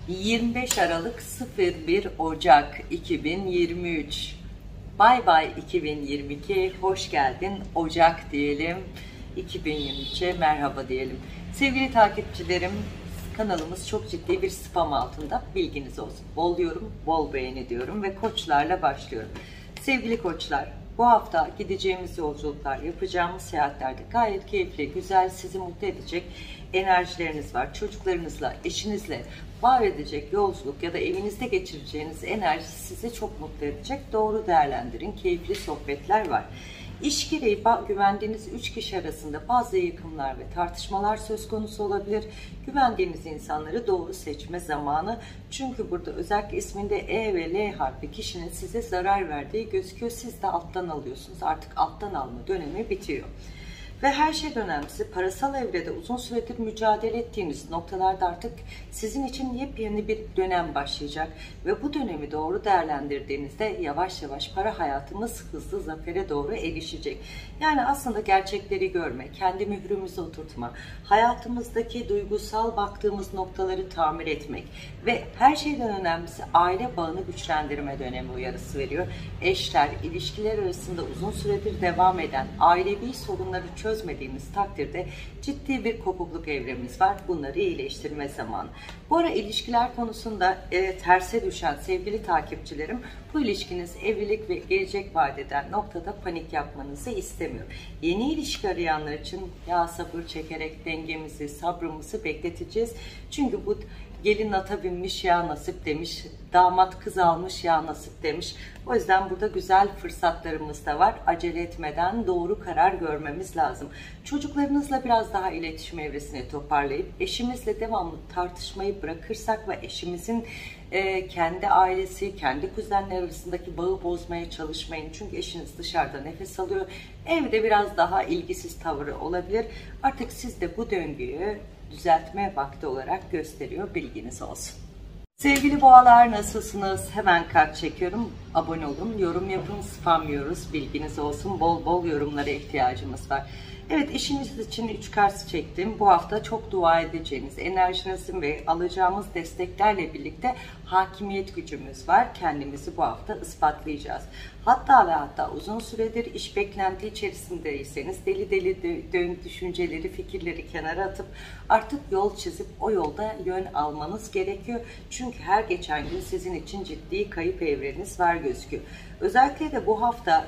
25 Aralık 01 Ocak 2023. Bay bay 2022, hoş geldin Ocak diyelim. 2023'e merhaba diyelim. Sevgili takipçilerim, kanalımız çok ciddi bir spam altında, bilginiz olsun. Bol yorum, bol beğeni diyorum ve koçlarla başlıyorum. Sevgili koçlar, bu hafta gideceğimiz yolculuklar, yapacağımız seyahatlerde gayet keyifli, güzel, sizi mutlu edecek enerjileriniz var. Çocuklarınızla, eşinizle var edecek yolculuk ya da evinizde geçireceğiniz enerji sizi çok mutlu edecek. Doğru değerlendirin. Keyifli sohbetler var. İş gereği güvendiğiniz 3 kişi arasında bazı yıkımlar ve tartışmalar söz konusu olabilir. Güvendiğiniz insanları doğru seçme zamanı. Çünkü burada özellikle isminde E ve L harfi kişinin size zarar verdiği gözüküyor. Siz de alttan alıyorsunuz. Artık alttan alma dönemi bitiyor. Ve her şeyden önemlisi, parasal evrede uzun süredir mücadele ettiğiniz noktalarda artık sizin için yepyeni bir dönem başlayacak. Ve bu dönemi doğru değerlendirdiğinizde yavaş yavaş para hayatımız hızlı zafere doğru erişecek. Yani aslında gerçekleri görme, kendi mührümüzü oturtma, hayatımızdaki duygusal baktığımız noktaları tamir etmek ve her şeyden önemlisi aile bağını güçlendirme dönemi uyarısı veriyor. Eşler, ilişkiler arasında uzun süredir devam eden ailevi sorunları çözmediğimiz takdirde ciddi bir kopukluk evremiz var. Bunları iyileştirme zamanı. Bu ara ilişkiler konusunda terse düşen sevgili takipçilerim, bu ilişkiniz evlilik ve gelecek vaat eden noktada panik yapmanızı istemiyorum. Yeni ilişki arayanlar için ya sabır çekerek dengemizi, sabrımızı bekleteceğiz. Çünkü bu gelin ata binmiş ya nasip demiş, damat kız almış ya nasip demiş. O yüzden burada güzel fırsatlarımız da var. Acele etmeden doğru karar görmemiz lazım. Çocuklarınızla biraz daha iletişim evresini toparlayıp eşimizle devamlı tartışmayı bırakırsak ve eşimizin kendi ailesi, kendi kuzenler arasındaki bağı bozmaya çalışmayın. Çünkü eşiniz dışarıda nefes alıyor. Evde biraz daha ilgisiz tavırı olabilir. Artık siz de bu döngüyü düzeltme vakti olarak gösteriyor. Bilginiz olsun. Sevgili boğalar, nasılsınız? Hemen kart çekiyorum. Abone olun, yorum yapın, spam yiyoruz. Bilginiz olsun. Bol bol yorumlara ihtiyacımız var. Evet, işiniz için 3 kart çektim. Bu hafta çok dua edeceğiniz, enerjinizin ve alacağımız desteklerle birlikte hakimiyet gücümüz var. Kendimizi bu hafta ispatlayacağız. Hatta ve hatta uzun süredir iş beklenti içerisindeyseniz deli düşünceleri, fikirleri kenara atıp artık yol çizip o yolda yön almanız gerekiyor. Çünkü her geçen gün sizin için ciddi kayıp evreniz var gözüküyor. Özellikle de bu hafta,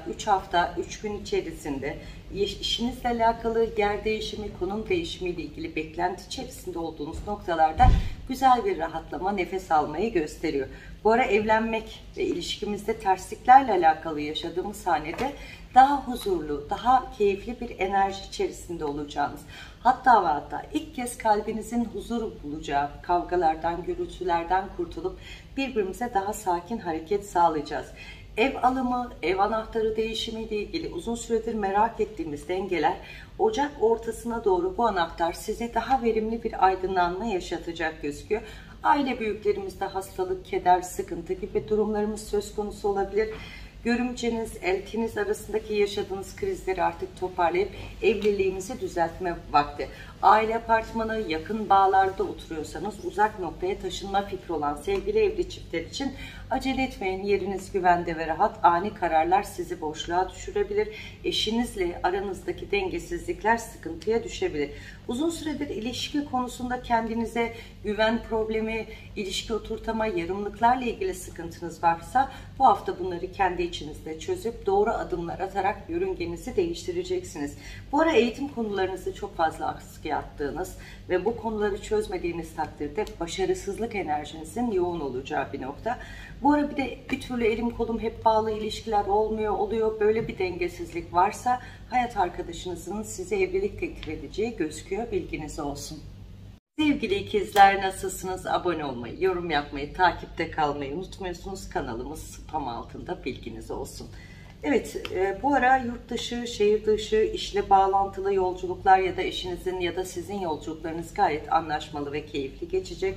3 gün içerisinde işinizle alakalı yer değişimi, konum değişimi ile ilgili beklenti içerisinde olduğunuz noktalarda güzel bir rahatlama, nefes almayı gösteriyor. Bu ara evlenmek ve ilişkimizde tersliklerle alakalı yaşadığımız hanede daha huzurlu, daha keyifli bir enerji içerisinde olacağınız, hatta ve hatta ilk kez kalbinizin huzur bulacağı kavgalardan, gürültülerden kurtulup birbirimize daha sakin hareket sağlayacağız. Ev alımı, ev anahtarı değişimiyle ilgili uzun süredir merak ettiğimiz dengeler, Ocak ortasına doğru bu anahtar size daha verimli bir aydınlanma yaşatacak gözüküyor. Aile büyüklerimizde hastalık, keder, sıkıntı gibi durumlarımız söz konusu olabilir. Görümceniz, eltiniz arasındaki yaşadığınız krizleri artık toparlayıp evliliğimizi düzeltme vakti. Aile apartmanı, yakın bağlarda oturuyorsanız uzak noktaya taşınma fikri olan sevgili evli çiftler için acele etmeyin. Yeriniz güvende ve rahat. Ani kararlar sizi boşluğa düşürebilir. Eşinizle aranızdaki dengesizlikler sıkıntıya düşebilir. Uzun süredir ilişki konusunda kendinize güven problemi, ilişki oturtama, yarımlıklarla ilgili sıkıntınız varsa bu hafta bunları kendi içinizde çözüp doğru adımlar atarak yörüngenizi değiştireceksiniz. Bu ara eğitim konularınızı çok fazla askıya attığınız ve bu konuları çözmediğiniz takdirde başarısızlık enerjinizin yoğun olacağı bir nokta. Bu ara bir türlü elim kolum hep bağlı ilişkiler oluyor. Böyle bir dengesizlik varsa hayat arkadaşınızın size evlilik teklif edeceği gözüküyor. Bilginiz olsun. Sevgili ikizler, nasılsınız? Abone olmayı, yorum yapmayı, takipte kalmayı unutmuyorsunuz. Kanalımız spam altında, bilginiz olsun. Evet, bu ara yurt dışı, şehir dışı, işle bağlantılı yolculuklar ya da eşinizin ya da sizin yolculuklarınız gayet anlaşmalı ve keyifli geçecek.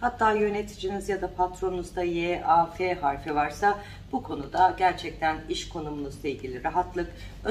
Hatta yöneticiniz ya da patronunuzda Y, A, F harfi varsa bu konuda gerçekten iş konumunuzla ilgili rahatlık,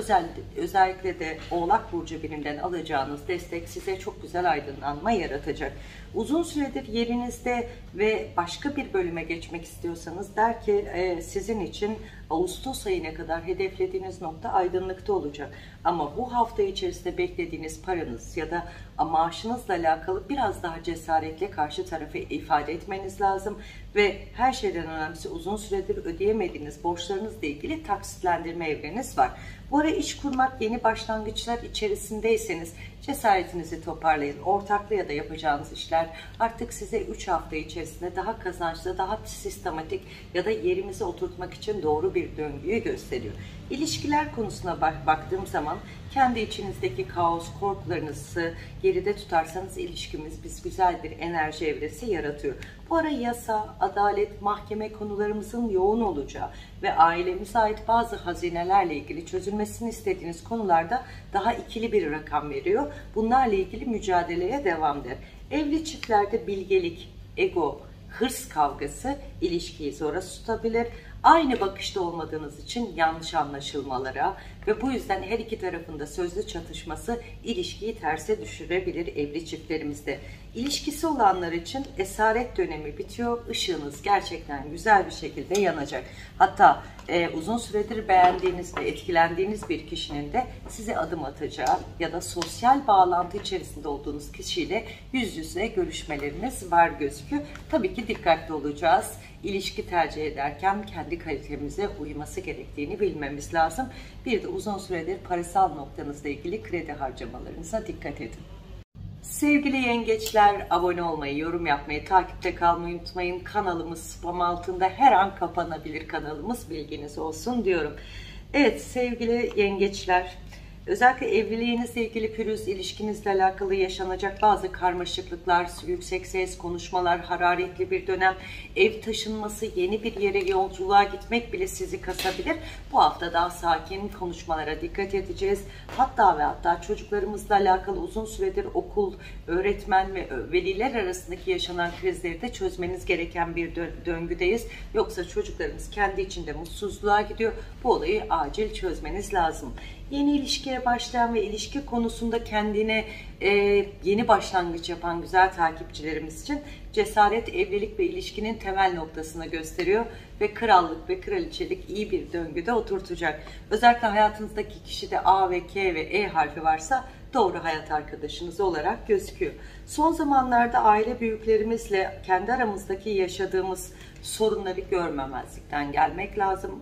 özellikle de Oğlak Burcu birinden alacağınız destek size çok güzel aydınlanma yaratacak. Uzun süredir yerinizde ve başka bir bölüme geçmek istiyorsanız der ki sizin için Ağustos ayına kadar hedeflediğiniz nokta aydınlıkta olacak. Ama bu hafta içerisinde beklediğiniz paranız ya da maaşınızla alakalı biraz daha cesaretle karşı tarafı ifade etmeniz lazım. Ve her şeyden önemlisi uzun süredir ödeyemediğiniz borçlarınızla ilgili taksitlendirme evreniz var. Bu ara iş kurmak, yeni başlangıçlar içerisindeyseniz cesaretinizi toparlayın. Ortaklı ya da yapacağınız işler artık size 3 hafta içerisinde daha kazançlı, daha sistematik ya da yerimize oturtmak için doğru bir döngüyü gösteriyor. İlişkiler konusuna baktığım zaman kendi içinizdeki kaos, korkularınızı geride tutarsanız ilişkimiz biz güzel bir enerji evresi yaratıyor. Bu ara yasa, adalet, mahkeme konularımızın yoğun olacağı ve ailemize ait bazı hazinelerle ilgili çözülmesini istediğiniz konularda daha ikili bir rakam veriyor. Bunlarla ilgili mücadeleye devam der. Evli çiftlerde bilgelik, ego, hırs kavgası ilişkiyi zora tutabilir. Aynı bakışta olmadığınız için yanlış anlaşılmalara ve bu yüzden her iki tarafında sözlü çatışması ilişkiyi terse düşürebilir evli çiftlerimizde. İlişkisi olanlar için esaret dönemi bitiyor. Işığınız gerçekten güzel bir şekilde yanacak. Hatta uzun süredir beğendiğiniz ve etkilendiğiniz bir kişinin de size adım atacağı ya da sosyal bağlantı içerisinde olduğunuz kişiyle yüz yüze görüşmeleriniz var gözüküyor. Tabii ki dikkatli olacağız. İlişki tercih ederken kendi kalitemize uyması gerektiğini bilmemiz lazım. Bir de uzun süredir parasal noktanızla ilgili kredi harcamalarınıza dikkat edin. Sevgili yengeçler, abone olmayı, yorum yapmayı, takipte kalmayı unutmayın. Kanalımız spam altında, her an kapanabilir kanalımız, bilginiz olsun diyorum. Evet sevgili yengeçler, özellikle evliliğinizle ilgili pürüz, ilişkinizle alakalı yaşanacak bazı karmaşıklıklar, yüksek ses, konuşmalar, hararetli bir dönem, ev taşınması, yeni bir yere yolculuğa gitmek bile sizi kasabilir. Bu hafta daha sakin konuşmalara dikkat edeceğiz. Hatta ve hatta çocuklarımızla alakalı uzun süredir okul, öğretmen ve veliler arasındaki yaşanan krizleri de çözmeniz gereken bir döngüdeyiz. Yoksa çocuklarımız kendi içinde mutsuzluğa gidiyor. Bu olayı acil çözmeniz lazım. Yeni ilişkiye başlayan ve ilişki konusunda kendine yeni başlangıç yapan güzel takipçilerimiz için cesaret evlilik ve ilişkinin temel noktasını gösteriyor ve krallık ve kraliçelik iyi bir döngüde oturtacak. Özellikle hayatınızdaki kişide A ve K ve E harfi varsa doğru hayat arkadaşınız olarak gözüküyor. Son zamanlarda aile büyüklerimizle kendi aramızdaki yaşadığımız sorunları görmemezlikten gelmek lazım.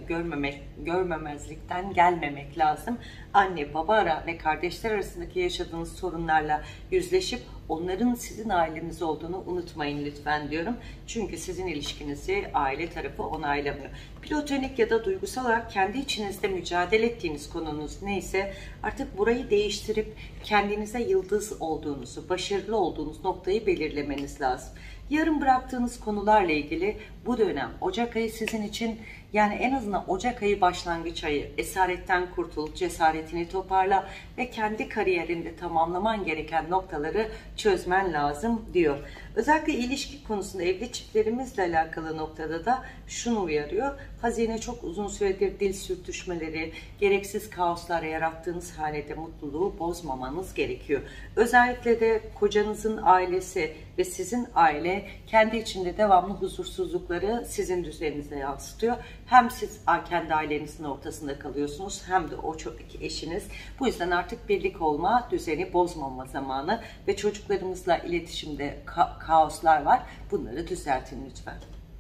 Görmemezlikten gelmemek lazım. Anne, baba ve kardeşler arasındaki yaşadığınız sorunlarla yüzleşip onların sizin aileniz olduğunu unutmayın lütfen diyorum. Çünkü sizin ilişkinizi aile tarafı onaylamıyor. Platonik ya da duygusal olarak kendi içinizde mücadele ettiğiniz konunuz neyse artık burayı değiştirip kendinize yıldız olduğunuzu, başarılı olduğunuz noktayı belirlemeniz lazım. Yarım bıraktığınız konularla ilgili bu dönem Ocak ayı sizin için, yani en azından Ocak ayı başlangıç ayı, esaretten kurtul, cesaretini toparla ve kendi kariyerinde tamamlaman gereken noktaları çözmen lazım diyor. Özellikle ilişki konusunda evli çiftlerimizle alakalı noktada da şunu uyarıyor. Hazine çok uzun süredir dil sürtüşmeleri, gereksiz kaoslar yarattığınız halde mutluluğu bozmamanız gerekiyor. Özellikle de kocanızın ailesi ve sizin aile kendi içinde devamlı huzursuzlukları sizin düzeninize yansıtıyor. Hem siz kendi ailenizin ortasında kalıyorsunuz hem de o eşiniz. Bu yüzden artık birlik olma, düzeni bozmama zamanı ve çocuklarımızla iletişimde kaoslar var. Bunları düzeltin lütfen.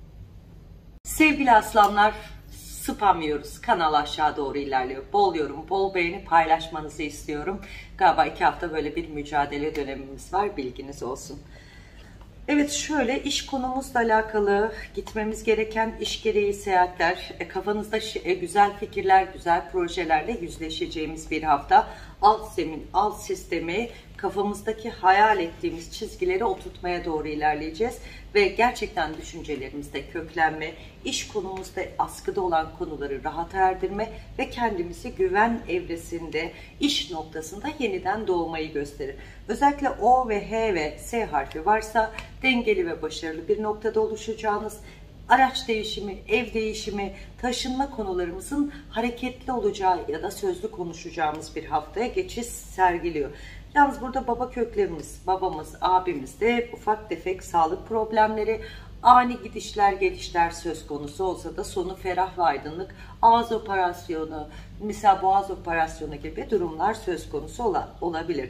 Sevgili aslanlar, spam yiyoruz. Kanal aşağı doğru ilerliyor. Bol yorum, bol beğeni paylaşmanızı istiyorum. Galiba 2 hafta böyle bir mücadele dönemimiz var. Bilginiz olsun. Evet, şöyle iş konumuzla alakalı gitmemiz gereken iş gereği seyahatler, kafanızda güzel fikirler, güzel projelerle yüzleşeceğimiz bir hafta. Alt sistemi kafamızdaki hayal ettiğimiz çizgileri oturtmaya doğru ilerleyeceğiz. Ve gerçekten düşüncelerimizde köklenme, iş konumuzda askıda olan konuları rahata erdirme ve kendimizi güven evresinde, iş noktasında yeniden doğmayı gösterir. Özellikle O ve H ve S harfi varsa dengeli ve başarılı bir noktada oluşacağınız, araç değişimi, ev değişimi, taşınma konularımızın hareketli olacağı ya da sözlü konuşacağımız bir haftaya geçiş sergiliyor. Yalnız burada baba köklerimiz, babamız, abimiz de ufak tefek sağlık problemleri, ani gidişler gelişler söz konusu olsa da sonu ferah ve aydınlık, ağız operasyonu, mesela boğaz operasyonu gibi durumlar söz konusu olabilir.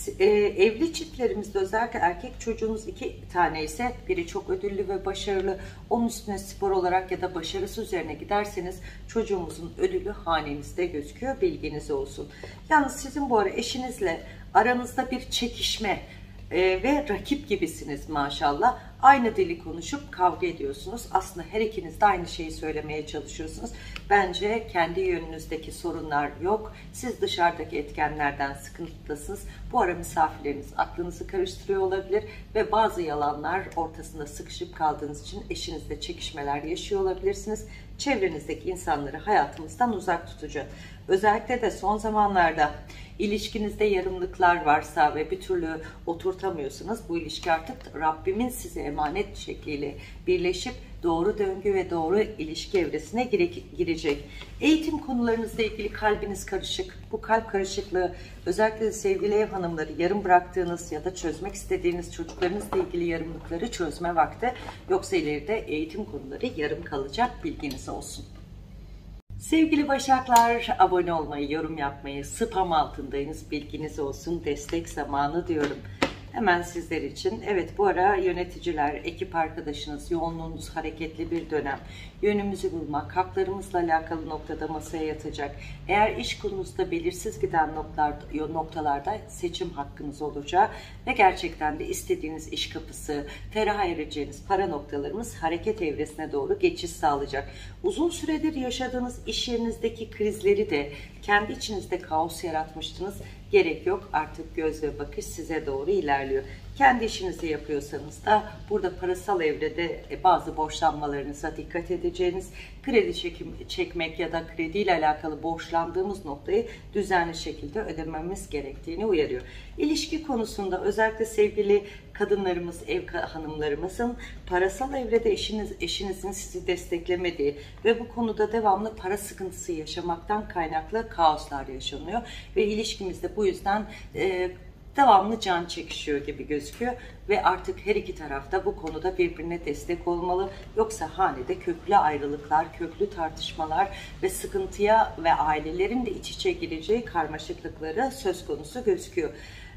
Evli çiftlerimizde özellikle erkek çocuğunuz 2 tane ise biri çok ödüllü ve başarılı, onun üstüne spor olarak ya da başarısı üzerine giderseniz çocuğumuzun ödülü hanenizde gözüküyor, bilginiz olsun. Yalnız sizin bu ara eşinizle aranızda bir çekişme ve rakip gibisiniz maşallah. Aynı dili konuşup kavga ediyorsunuz. Aslında her ikiniz de aynı şeyi söylemeye çalışıyorsunuz. Bence kendi yönünüzdeki sorunlar yok. Siz dışarıdaki etkenlerden sıkıntılısınız. Bu ara misafirleriniz aklınızı karıştırıyor olabilir ve bazı yalanlar ortasında sıkışıp kaldığınız için eşinizle çekişmeler yaşıyor olabilirsiniz. Çevrenizdeki insanları hayatımızdan uzak tutacak. Özellikle de son zamanlarda ilişkinizde yarımlıklar varsa ve bir türlü oturtamıyorsunuz, bu ilişki artık Rabbimin size emanet şekliyle birleşip doğru döngü ve doğru ilişki evresine girecek. Eğitim konularınızla ilgili kalbiniz karışık. Bu kalp karışıklığı özellikle de sevgili ev hanımları yarım bıraktığınız ya da çözmek istediğiniz çocuklarınızla ilgili yarımlıkları çözme vakti. Yoksa ileride eğitim konuları yarım kalacak, bilginiz olsun. Sevgili Başaklar, abone olmayı, yorum yapmayı, spam altındayız, bilginiz olsun, destek zamanı diyorum. Hemen sizler için. Evet, bu ara yöneticiler, ekip arkadaşınız, yoğunluğunuz hareketli bir dönem. Yönümüzü bulmak, haklarımızla alakalı noktada masaya yatacak. Eğer iş konusunda belirsiz giden noktalarda seçim hakkınız olacak. Ve gerçekten de istediğiniz iş kapısı, ferah ereceğiniz para noktalarımız hareket evresine doğru geçiş sağlayacak. Uzun süredir yaşadığınız iş yerinizdeki krizleri de kendi içinizde kaos yaratmıştınız. Gerek yok, artık göz ve bakış size doğru ilerliyor. Kendi işinizi yapıyorsanız da burada parasal evrede bazı borçlanmalarınıza dikkat edeceğiniz, kredi çekmek ya da krediyle alakalı borçlandığımız noktayı düzenli şekilde ödememiz gerektiğini uyarıyor. İlişki konusunda özellikle sevgili kadınlarımız, ev hanımlarımızın parasal evrede eşinizin sizi desteklemediği ve bu konuda devamlı para sıkıntısı yaşamaktan kaynaklı kaoslar yaşanıyor ve ilişkimizde bu yüzden devamlı can çekişiyor gibi gözüküyor ve artık her iki tarafta bu konuda birbirine destek olmalı. Yoksa hanede köklü ayrılıklar, köklü tartışmalar ve sıkıntıya ve ailelerin de iç içe gireceği karmaşıklıkları söz konusu gözüküyor.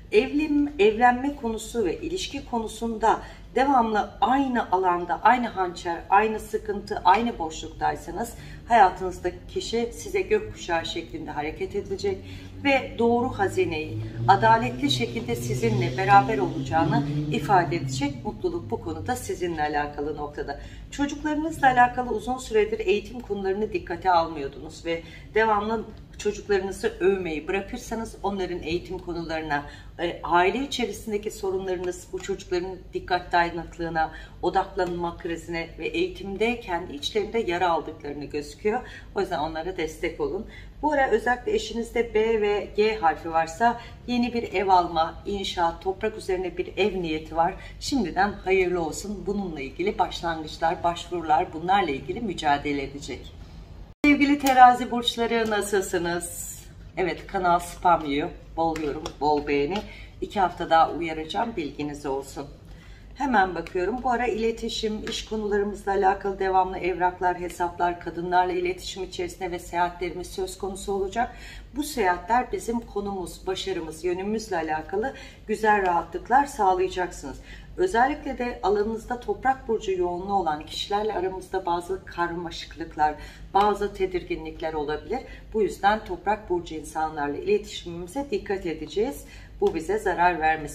Evlenme konusu ve ilişki konusunda devamlı aynı alanda, aynı hançer, aynı sıkıntı, aynı boşluktaysanız hayatınızdaki kişi size gökkuşağı şeklinde hareket edecek ve doğru hazineyi adaletli şekilde sizinle beraber olacağını ifade edecek. Mutluluk bu konuda sizinle alakalı noktada. Çocuklarınızla alakalı uzun süredir eğitim konularını dikkate almıyordunuz ve devamlı çocuklarınızı övmeyi bırakırsanız onların eğitim konularına, aile içerisindeki sorunlarınız, bu çocukların dikkat dağınıklığına, odaklanma krizine ve eğitimde kendi içlerinde yara aldıklarını gözüküyor. O yüzden onlara destek olun. Bu ara özellikle eşinizde B ve G harfi varsa yeni bir ev alma, inşaat, toprak üzerine bir ev niyeti var. Şimdiden hayırlı olsun. Bununla ilgili başlangıçlar, başvurular, bunlarla ilgili mücadele edecek. Sevgili terazi burçları, nasılsınız? Evet, kanal spam yiyor. Bol yorum, bol beğeni. 2 hafta daha uyaracağım, bilginiz olsun. Hemen bakıyorum. Bu ara iletişim, iş konularımızla alakalı devamlı evraklar, hesaplar, kadınlarla iletişim içerisinde ve seyahatlerimiz söz konusu olacak. Bu seyahatler bizim konumuz, başarımız, yönümüzle alakalı güzel rahatlıklar sağlayacaksınız. Özellikle de alanınızda toprak burcu yoğunluğu olan kişilerle aramızda bazı karmaşıklıklar, bazı tedirginlikler olabilir. Bu yüzden toprak burcu insanlarla iletişimimize dikkat edeceğiz. Bu bize zarar vermesin.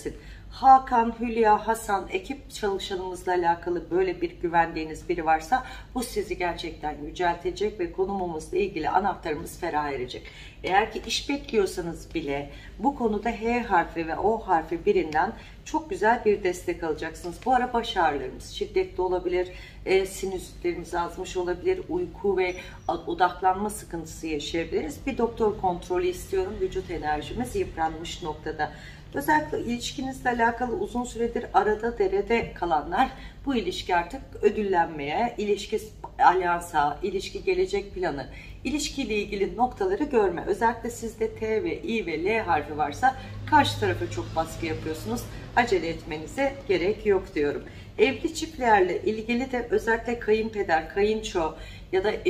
Hakan, Hülya, Hasan, ekip çalışanımızla alakalı böyle bir güvendiğiniz biri varsa bu sizi gerçekten yüceltecek ve konumumuzla ilgili anahtarımız ferah erecek. Eğer ki iş bekliyorsanız bile bu konuda H harfi ve O harfi birinden çok güzel bir destek alacaksınız. Bu ara baş ağrılarımız şiddetli olabilir, sinüslerimiz azmış olabilir, uyku ve odaklanma sıkıntısı yaşayabiliriz. Bir doktor kontrolü istiyorum. Vücut enerjimiz yıpranmış noktada. Özellikle ilişkinizle alakalı uzun süredir arada derede kalanlar bu ilişki artık ödüllenmeye, ilişki alyansa, ilişki gelecek planı, ilişkiyle ilgili noktaları görme. Özellikle sizde T ve I ve L harfi varsa karşı tarafa çok baskı yapıyorsunuz. Acele etmenize gerek yok diyorum. Evli çiftlerle ilgili de özellikle kayınpeder, kayınço ya da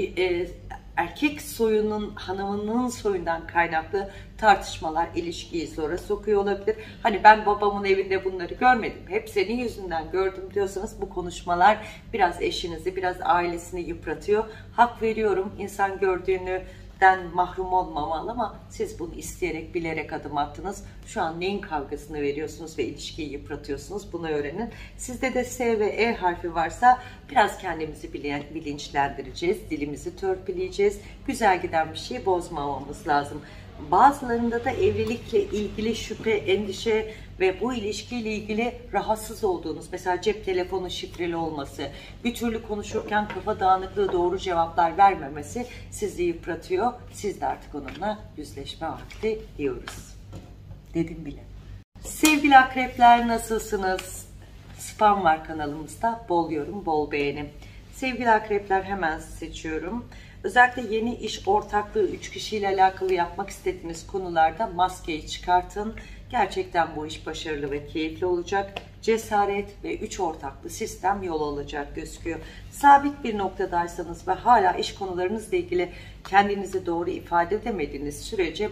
erkek soyunun, hanımının soyundan kaynaklı tartışmalar ilişkiyi zora sokuyor olabilir. Hani ben babamın evinde bunları görmedim, hep senin yüzünden gördüm diyorsanız bu konuşmalar biraz eşinizi, biraz ailesini yıpratıyor. Hak veriyorum, insan gördüğünden mahrum olmamalı ama siz bunu isteyerek, bilerek adım attınız. Şu an neyin kavgasını veriyorsunuz ve ilişkiyi yıpratıyorsunuz, bunu öğrenin. Sizde de S ve E harfi varsa biraz kendimizi bilinçlendireceğiz, dilimizi törpüleyeceğiz. Güzel giden bir şeyi bozmamamız lazım. Bazılarında da evlilikle ilgili şüphe, endişe ve bu ilişkiyle ilgili rahatsız olduğunuz, mesela cep telefonu şifreli olması, bir türlü konuşurken kafa dağınıklığı, doğru cevaplar vermemesi sizi yıpratıyor. Siz de artık onunla yüzleşme vakti diyoruz. Dedim bile. Sevgili akrepler, nasılsınız? Spam var kanalımızda. Bol yorum, bol beğeni. Sevgili akrepler, hemen seçiyorum. Özellikle yeni iş ortaklığı 3 kişiyle alakalı yapmak istediğiniz konularda maskeyi çıkartın. Gerçekten bu iş başarılı ve keyifli olacak. Cesaret ve 3 ortaklı sistem yol alacak gözüküyor. Sabit bir noktadaysanız ve hala iş konularınızla ilgili kendinizi doğru ifade edemediğiniz sürece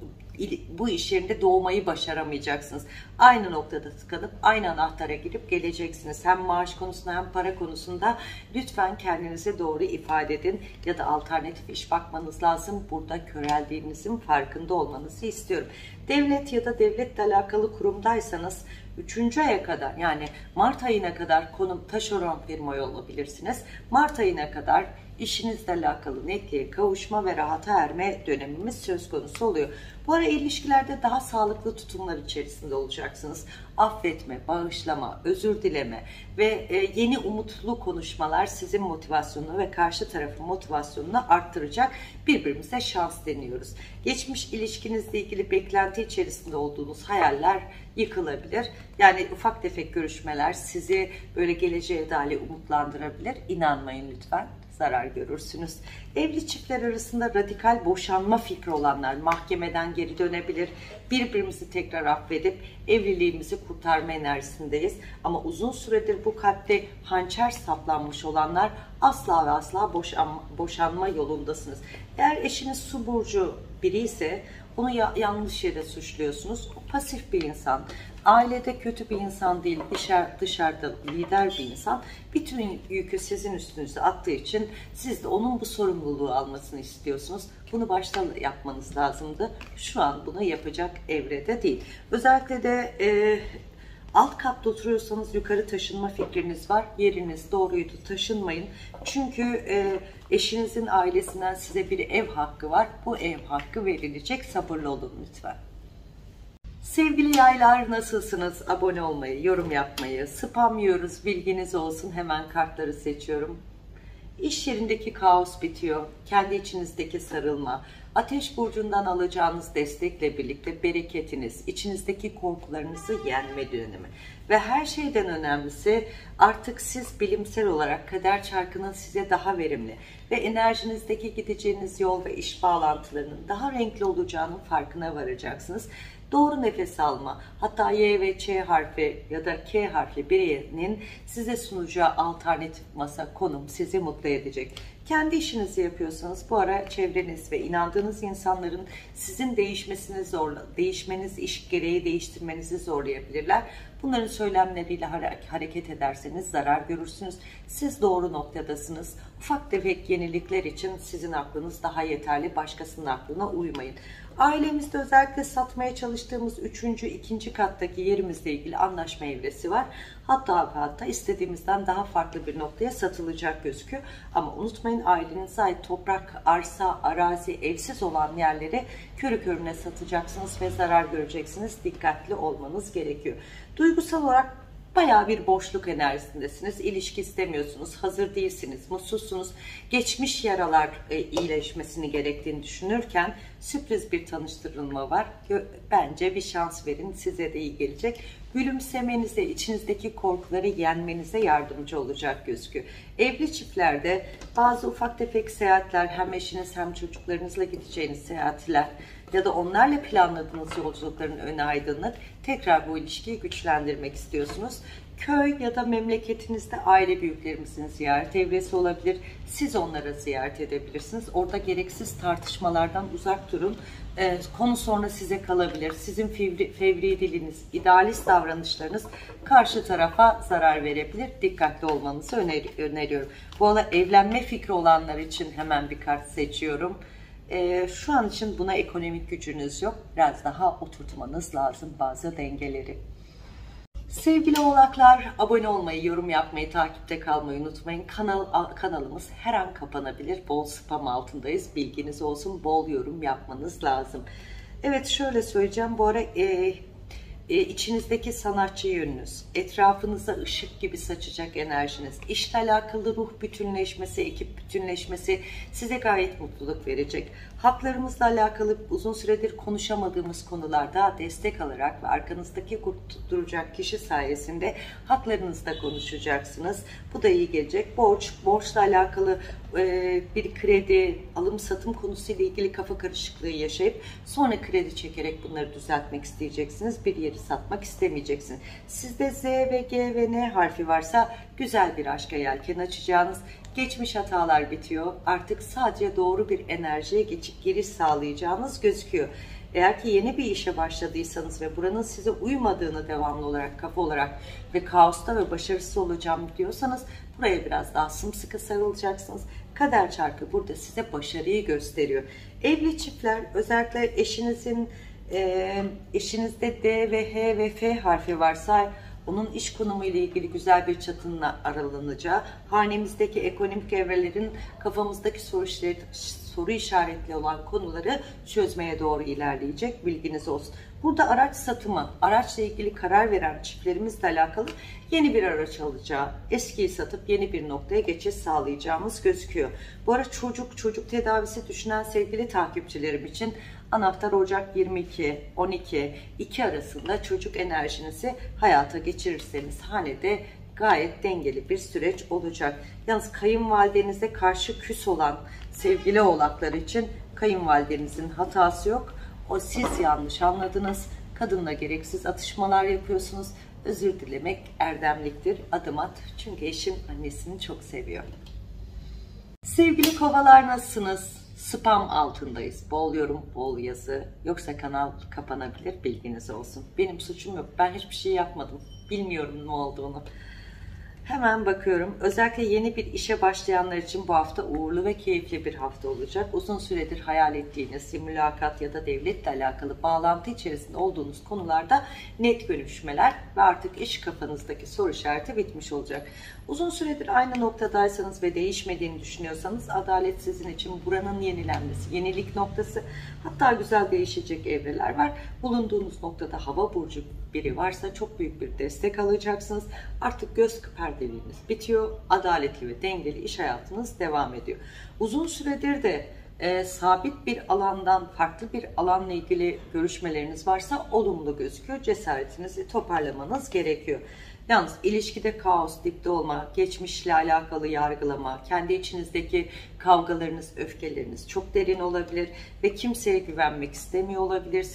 bu iş yerinde doğmayı başaramayacaksınız. Aynı noktada tıkanıp aynı anahtara girip geleceksiniz. Hem maaş konusunda hem para konusunda lütfen kendinize doğru ifade edin ya da alternatif iş bakmanız lazım. Burada köreldiğinizin farkında olmanızı istiyorum. Devlet ya da devletle alakalı kurumdaysanız 3. aya kadar, yani Mart ayına kadar konum taşeron firma olabilirsiniz. Mart ayına kadar işinizle alakalı netliğe kavuşma ve rahata erme dönemimiz söz konusu oluyor. Bu ara ilişkilerde daha sağlıklı tutumlar içerisinde olacaksınız. Affetme, bağışlama, özür dileme ve yeni umutlu konuşmalar sizin motivasyonunu ve karşı tarafın motivasyonunu arttıracak. Birbirimize şans deniyoruz. Geçmiş ilişkinizle ilgili beklenti içerisinde olduğunuz hayaller yıkılabilir. Yani ufak tefek görüşmeler sizi böyle geleceğe dair umutlandırabilir. İnanmayın lütfen. Zarar görürsünüz. Evli çiftler arasında radikal boşanma fikri olanlar mahkemeden geri dönebilir. Birbirimizi tekrar affedip evliliğimizi kurtarma enerjisindeyiz. Ama uzun süredir bu kalpte hançer saplanmış olanlar asla ve asla boşanma yolundasınız. Eğer eşiniz su burcu biri ise onu yanlış yere suçluyorsunuz. O pasif bir insan. Ailede kötü bir insan değil, dışarıda lider bir insan. Bütün yükü sizin üstünüze attığı için siz de onun bu sorumluluğu almasını istiyorsunuz. Bunu baştan yapmanız lazımdı. Şu an bunu yapacak evrede değil. Özellikle de alt katta oturuyorsanız yukarı taşınma fikriniz var. Yeriniz doğruydu, taşınmayın. Çünkü eşinizin ailesinden size bir ev hakkı var. Bu ev hakkı verilecek. Sabırlı olun lütfen. Sevgili yaylar, nasılsınız? Abone olmayı, yorum yapmayı, spam yiyoruz, bilginiz olsun. Hemen kartları seçiyorum. İş yerindeki kaos bitiyor. Kendi içinizdeki sarılma, Ateş burcundan alacağınız destekle birlikte bereketiniz, içinizdeki korkularınızı yenme dönemi. Ve her şeyden önemlisi artık siz bilimsel olarak kader çarkının size daha verimli ve enerjinizdeki gideceğiniz yol ve iş bağlantılarının daha renkli olacağının farkına varacaksınız. Doğru nefes alma, hatta Y ve Ç harfi ya da K harfli birinin size sunacağı alternatif masa, konum sizi mutlu edecek. Kendi işinizi yapıyorsanız bu ara çevreniz ve inandığınız insanların sizin değişmeniz iş gereği değiştirmenizi zorlayabilirler. Bunların söylemleriyle hareket ederseniz zarar görürsünüz. Siz doğru noktadasınız. Ufak tefek yenilikler için sizin aklınız daha yeterli. Başkasının aklına uymayın. Ailemizde özellikle satmaya çalıştığımız 3. 2. kattaki yerimizle ilgili anlaşma evresi var. Hatta istediğimizden daha farklı bir noktaya satılacak gözüküyor. Ama unutmayın, ailenize ait toprak, arsa, arazi, evsiz olan yerleri körü körüne satacaksınız ve zarar göreceksiniz. Dikkatli olmanız gerekiyor. Duygusal olarak bayağı bir boşluk enerjisindesiniz. İlişki istemiyorsunuz, hazır değilsiniz, mutsuzsunuz. Geçmiş yaralar iyileşmesini gerektiğini düşünürken sürpriz bir tanıştırılma var. Bence bir şans verin, size de iyi gelecek. Gülümsemenize, içinizdeki korkuları yenmenize yardımcı olacak gözüküyor. Evli çiftlerde bazı ufak tefek seyahatler, hem eşiniz hem çocuklarınızla gideceğiniz seyahatler ya da onlarla planladığınız yolculukların önü aydınlık. Tekrar bu ilişkiyi güçlendirmek istiyorsunuz. Köy ya da memleketinizde aile büyüklerimizin ziyaret evresi olabilir. Siz onlara ziyaret edebilirsiniz. Orada gereksiz tartışmalardan uzak durun. Konu sonra size kalabilir. Sizin fevri diliniz, idealist davranışlarınız karşı tarafa zarar verebilir. Dikkatli olmanızı öneriyorum. Bu arada evlenme fikri olanlar için hemen bir kart seçiyorum. Şu an için buna ekonomik gücünüz yok. Biraz daha oturtmanız lazım bazı dengeleri. Sevgili oğlaklar, abone olmayı, yorum yapmayı, takipte kalmayı unutmayın. Kanalımız her an kapanabilir. Bol spam altındayız. Bilginiz olsun. Bol yorum yapmanız lazım. Evet, şöyle söyleyeceğim. Bu ara içinizdeki sanatçı yönünüz, etrafınıza ışık gibi saçacak enerjiniz, işle alakalı ruh bütünleşmesi, ekip bütünleşmesi size gayet mutluluk verecek. Haklarımızla alakalı uzun süredir konuşamadığımız konularda destek alarak ve arkanızdaki duracak kişi sayesinde haklarınızda konuşacaksınız. Bu da iyi gelecek. Borçla alakalı bir kredi, alım satım konusuyla ilgili kafa karışıklığı yaşayıp sonra kredi çekerek bunları düzeltmek isteyeceksiniz. Bir yeri satmak istemeyeceksiniz. Sizde Z ve G ve N harfi varsa güzel bir aşka yelken açacağınız, geçmiş hatalar bitiyor. Artık sadece doğru bir enerjiye geçip giriş sağlayacağınız gözüküyor. Eğer ki yeni bir işe başladıysanız ve buranın size uymadığını devamlı olarak, kafa olarak ve kaosta ve başarısız olacağım diyorsanız buraya biraz daha sımsıkı sarılacaksınız. Kader çarkı burada size başarıyı gösteriyor. Evli çiftler, özellikle eşinizde D ve H ve F harfi varsa onun iş konumu ile ilgili güzel bir çatının aralanacağı, hanemizdeki ekonomik evrelerin kafamızdaki soru işaretli olan konuları çözmeye doğru ilerleyecek, bilginiz olsun. Burada araç satımı, araçla ilgili karar veren çiftlerimizle alakalı yeni bir araç alacağı, eskiyi satıp yeni bir noktaya geçiş sağlayacağımız gözüküyor. Bu ara çocuk tedavisi düşünen sevgili takipçilerim için anahtar Ocak 22-12 arasında çocuk enerjinizi hayata geçirirseniz hanede gayet dengeli bir süreç olacak. Yalnız kayınvalidenize karşı küs olan sevgili oğlaklar için kayınvalidenizin hatası yok. Siz yanlış anladınız. Kadınla gereksiz atışmalar yapıyorsunuz. Özür dilemek erdemliktir. Adım at. Çünkü eşin annesini çok seviyor. Sevgili kovalar, nasılsınız? Spam altındayız. Bol yorum, bol yazı. Yoksa kanal kapanabilir, bilginiz olsun. Benim suçum yok. Ben hiçbir şey yapmadım. Bilmiyorum ne olduğunu. Hemen bakıyorum. Özellikle yeni bir işe başlayanlar için bu hafta uğurlu ve keyifli bir hafta olacak. Uzun süredir hayal ettiğiniz mülakat ya da devletle alakalı bağlantı içerisinde olduğunuz konularda net görüşmeler ve artık iş kafanızdaki soru işareti bitmiş olacak. Uzun süredir aynı noktadaysanız ve değişmediğini düşünüyorsanız adalet sizin için buranın yenilenmesi, yenilik noktası, hatta güzel değişecek evreler var. Bulunduğunuz noktada hava burcu biri varsa çok büyük bir destek alacaksınız. Artık göz perdeliğiniz bitiyor. Adaletli ve dengeli iş hayatınız devam ediyor. Uzun süredir de sabit bir alandan farklı bir alanla ilgili görüşmeleriniz varsa olumlu gözüküyor. Cesaretinizi toparlamanız gerekiyor. Yalnız ilişkide kaos, dipte olma, geçmişle alakalı yargılama, kendi içinizdeki kavgalarınız, öfkeleriniz çok derin olabilir ve kimseye güvenmek istemiyor olabilirsiniz.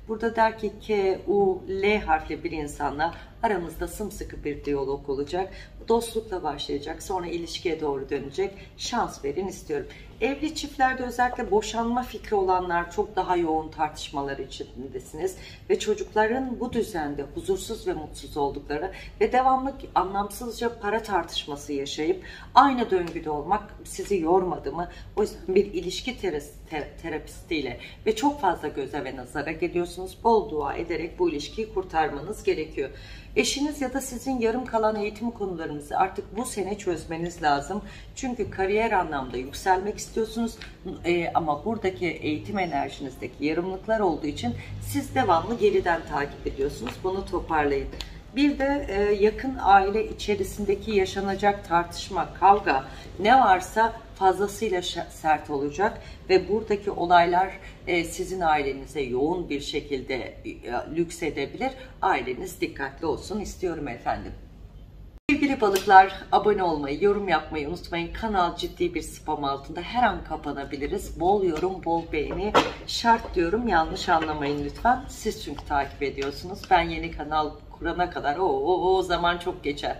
Burada der ki K, U, L harfli bir insanla aramızda sımsıkı bir diyalog olacak. Dostlukla başlayacak, sonra ilişkiye doğru dönecek. Şans verin istiyorum. Evli çiftlerde özellikle boşanma fikri olanlar çok daha yoğun tartışmalar içindesiniz. Ve çocukların bu düzende huzursuz ve mutsuz oldukları ve devamlı anlamsızca para tartışması yaşayıp aynı döngüde olmak sizi yormadı mı? O yüzden bir ilişki terapistiyle ve çok fazla göze ve nazara geliyorsunuz. Bol dua ederek bu ilişkiyi kurtarmanız gerekiyor. Eşiniz ya da sizin yarım kalan eğitim konularınızı artık bu sene çözmeniz lazım. Çünkü kariyer anlamda yükselmek istiyorsunuz ama buradaki eğitim enerjinizdeki yarımlıklar olduğu için siz devamlı geriden takip ediyorsunuz. Bunu toparlayın. Bir de yakın aile içerisindeki yaşanacak tartışma, kavga ne varsa fazlasıyla sert olacak ve buradaki olaylar sizin ailenize yoğun bir şekilde lüksedebilir. Aileniz dikkatli olsun istiyorum efendim. Sevgili balıklar, abone olmayı, yorum yapmayı unutmayın. Kanal ciddi bir spam altında, her an kapanabiliriz. Bol yorum, bol beğeni şart diyorum. Yanlış anlamayın lütfen. Siz çünkü takip ediyorsunuz. Ben yeni kanal kurana kadar o zaman çok geçer.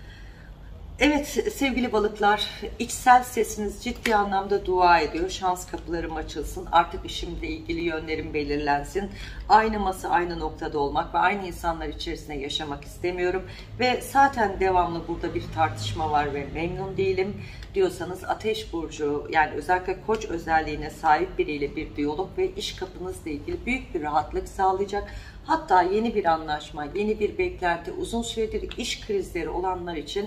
Evet sevgili balıklar, içsel sesiniz ciddi anlamda dua ediyor. Şans kapılarım açılsın. Artık işimle ilgili yönlerim belirlensin. Aynı masa, aynı noktada olmak ve aynı insanlar içerisinde yaşamak istemiyorum. Ve zaten devamlı burada bir tartışma var ve memnun değilim diyorsanız Ateş Burcu, yani özellikle Koç özelliğine sahip biriyle bir diyalog ve iş kapınızla ilgili büyük bir rahatlık sağlayacak. Hatta yeni bir anlaşma, yeni bir beklenti, uzun süredir iş krizleri olanlar için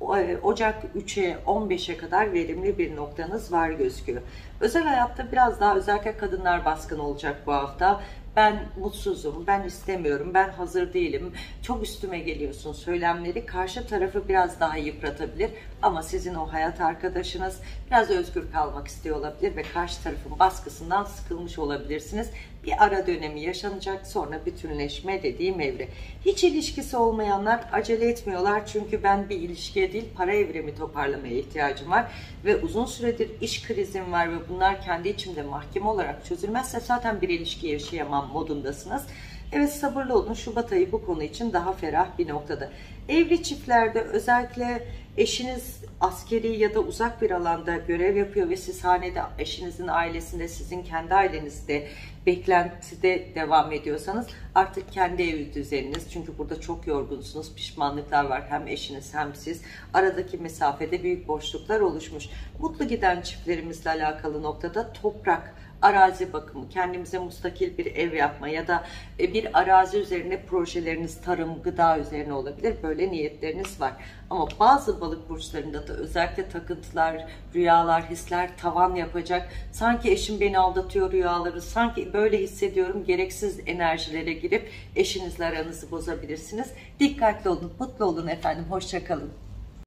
Ocak 3'e 15'e kadar verimli bir noktanız var gözüküyor. Özel hayatta biraz daha özellikle kadınlar baskın olacak bu hafta. Ben mutsuzum, ben istemiyorum, ben hazır değilim, çok üstüme geliyorsun söylemleri karşı tarafı biraz daha yıpratabilir. Ama sizin o hayat arkadaşınız biraz özgür kalmak istiyor olabilir ve karşı tarafın baskısından sıkılmış olabilirsiniz. Bir ara dönemi yaşanacak, sonra bütünleşme dediğim evre. Hiç ilişkisi olmayanlar acele etmiyorlar çünkü ben bir ilişkiye değil para evremi toparlamaya ihtiyacım var. Ve uzun süredir iş krizim var ve bunlar kendi içimde mahkeme olarak çözülmezse zaten bir ilişki yaşayamam modundasınız. Evet sabırlı olun, Şubat ayı bu konu için daha ferah bir noktada. Evli çiftlerde özellikle eşiniz askeri ya da uzak bir alanda görev yapıyor ve siz hanede eşinizin ailesinde, sizin kendi ailenizde beklentide devam ediyorsanız artık kendi ev düzeniniz, çünkü burada çok yorgunsunuz, pişmanlıklar var, hem eşiniz hem siz, aradaki mesafede büyük boşluklar oluşmuş. Mutlu giden çiftlerimizle alakalı noktada toprak, arazi bakımı, kendimize müstakil bir ev yapma ya da bir arazi üzerine projeleriniz tarım, gıda üzerine olabilir. Böyle niyetleriniz var. Ama bazı balık burçlarında da özellikle takıntılar, rüyalar, hisler tavan yapacak. Sanki eşim beni aldatıyor rüyaları, sanki böyle hissediyorum, gereksiz enerjilere girip eşinizle aranızı bozabilirsiniz. Dikkatli olun, mutlu olun efendim. Hoşça kalın.